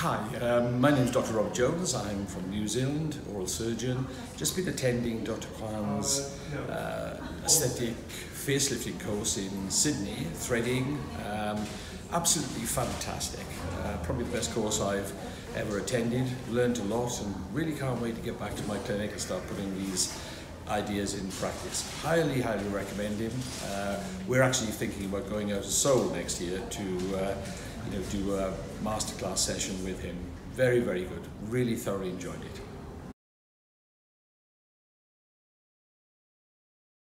Hi, my name is Dr. Rob Jones. I'm from New Zealand, oral surgeon. Just been attending Dr. Kwan's aesthetic facelifting course in Sydney, threading. Absolutely fantastic. Probably the best course I've ever attended. Learned a lot and really can't wait to get back to my clinic and start putting these ideas in practice. Highly, highly recommend him. We're actually thinking about going out to Seoul next year to do a masterclass session with him. Very, very good. Really thoroughly enjoyed it.